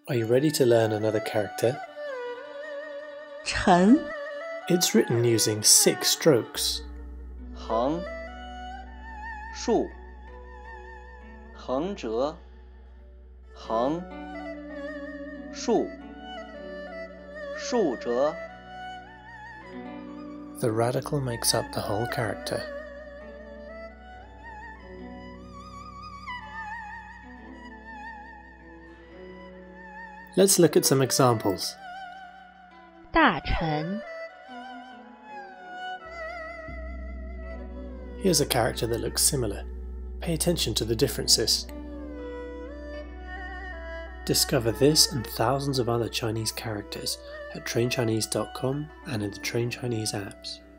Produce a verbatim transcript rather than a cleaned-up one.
Are you ready to learn another character? 沉 It's written using six strokes. 横竖横折横竖竖折 The radical makes up the whole character. Let's look at some examples. 大沉 Here's a character that looks similar. Pay attention to the differences. Discover this and thousands of other Chinese characters at train chinese dot com and in the Train Chinese apps.